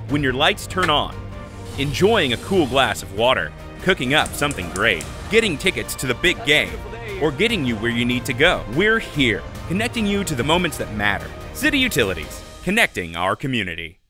when your lights turn on, enjoying a cool glass of water, cooking up something great, getting tickets to the big game, or getting you where you need to go. We're here, connecting you to the moments that matter. City Utilities, connecting our community.